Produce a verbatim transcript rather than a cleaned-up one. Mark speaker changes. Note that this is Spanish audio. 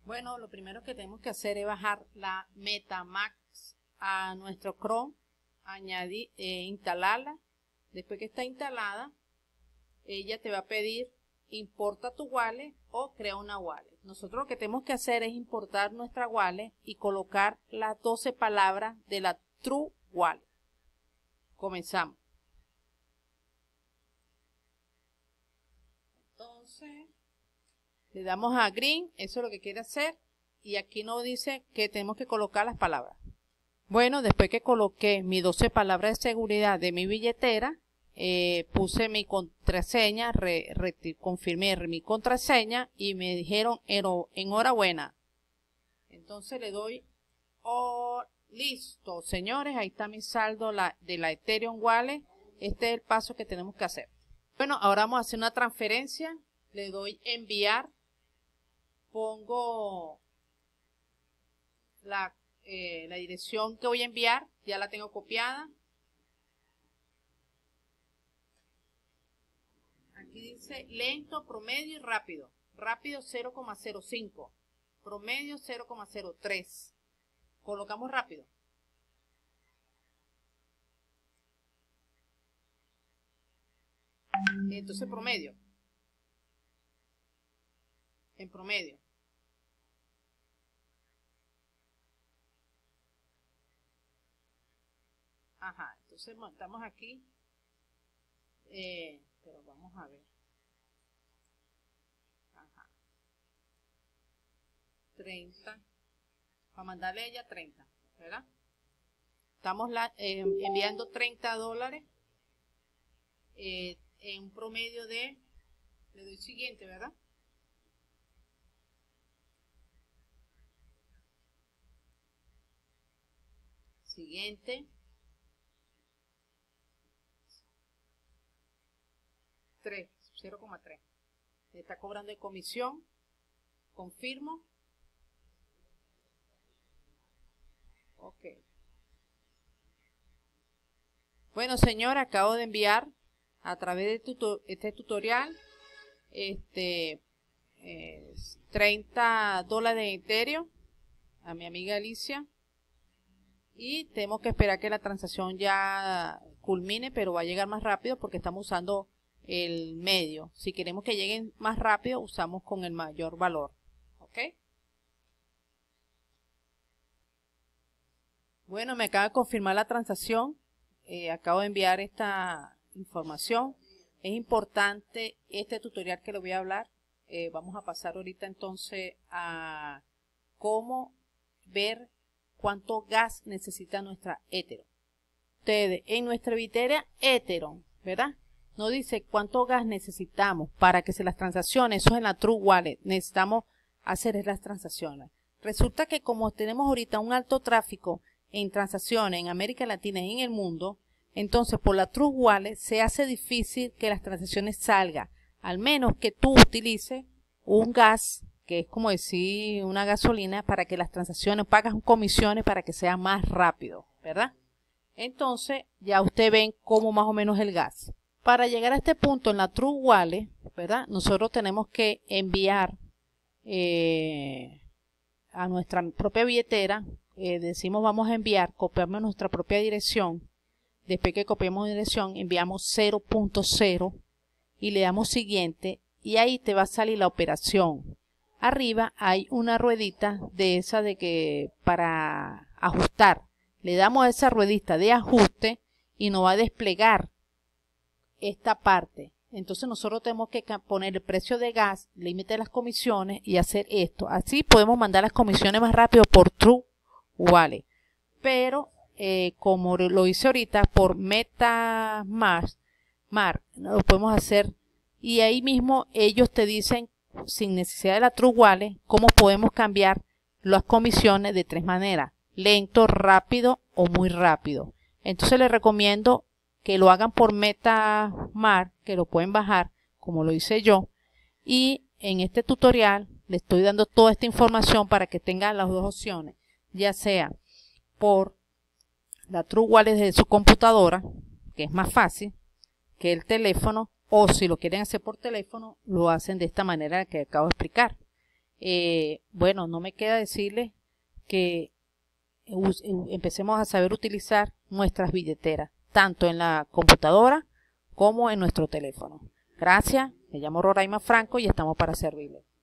Speaker 1: Bueno, lo primero que tenemos que hacer es bajar la MetaMask a nuestro Chrome, añadir, eh, instalarla. Después que está instalada, ella te va a pedir importa tu wallet o crea una wallet. Nosotros lo que tenemos que hacer es importar nuestra wallet y colocar las doce palabras de la True Wallet. Comenzamos. Entonces, le damos a Green, eso es lo que quiere hacer, y aquí nos dice que tenemos que colocar las palabras. Bueno, después que coloqué mis doce palabras de seguridad de mi billetera, eh, puse mi contraseña, re, re, confirmé mi contraseña y me dijeron enhorabuena. Entonces le doy oh, listo, señores, ahí está mi saldo la, de la Ethereum Wallet. Este es el paso que tenemos que hacer. Bueno, ahora vamos a hacer una transferencia. Le doy enviar. Pongo la, eh, la dirección que voy a enviar. Ya la tengo copiada. Aquí dice lento, promedio y rápido. Rápido cero coma cero cinco. Promedio cero coma cero tres. Colocamos rápido. Entonces promedio. En promedio. Ajá, entonces estamos aquí. Eh, pero vamos a ver. Ajá. treinta. Para mandarle a ella treinta, ¿verdad? Estamos la, eh, enviando treinta dólares eh, en un promedio de, le doy siguiente, ¿verdad? Siguiente. tres, cero coma tres. Le está cobrando de comisión. Confirmo. Ok. Bueno, señora, acabo de enviar a través de tuto, este tutorial este eh, treinta dólares de Ethereum a mi amiga Alicia. Y tenemos que esperar que la transacción ya culmine, pero va a llegar más rápido porque estamos usando el medio. Si queremos que lleguen más rápido, usamos con el mayor valor. ¿Ok? Bueno, me acaba de confirmar la transacción. Eh, acabo de enviar esta información. Es importante este tutorial que le voy a hablar. Eh, vamos a pasar ahorita entonces a cómo ver cuánto gas necesita nuestra Ethereum. Ustedes, en nuestra billetera Ethereum, ¿verdad? Nos dice cuánto gas necesitamos para que se las transacciones, eso es en la True Wallet, necesitamos hacer las transacciones. Resulta que como tenemos ahorita un alto tráfico en transacciones en América Latina y en el mundo, entonces por la True Wallet se hace difícil que las transacciones salgan, al menos que tú utilices un gas, que es como decir una gasolina, para que las transacciones, pagas comisiones para que sea más rápido, ¿verdad? Entonces ya ustedes ven cómo más o menos el gas. Para llegar a este punto en la True Wallet, ¿verdad? Nosotros tenemos que enviar eh, a nuestra propia billetera, eh, decimos vamos a enviar, copiamos nuestra propia dirección. Después que copiamos dirección, enviamos cero punto cero y le damos siguiente y ahí te va a salir la operación. Arriba hay una ruedita de esa de que para ajustar. Le damos a esa ruedita de ajuste y nos va a desplegar esta parte. Entonces nosotros tenemos que poner el precio de gas, límite de las comisiones y hacer esto. Así podemos mandar las comisiones más rápido por True Wallet. Pero eh, como lo hice ahorita por MetaMask, lo podemos hacer y ahí mismo ellos te dicen sin necesidad de la True Wallet cómo podemos cambiar las comisiones de tres maneras: lento, rápido o muy rápido. Entonces les recomiendo que lo hagan por MetaMask, que lo pueden bajar como lo hice yo, y en este tutorial les estoy dando toda esta información para que tengan las dos opciones, ya sea por la True Wallet desde su computadora, que es más fácil que el teléfono, o si lo quieren hacer por teléfono lo hacen de esta manera que acabo de explicar. eh, bueno, no me queda decirles que empecemos a saber utilizar nuestras billeteras, tanto en la computadora como en nuestro teléfono. Gracias, me llamo Roraima Franco y estamos para servirles.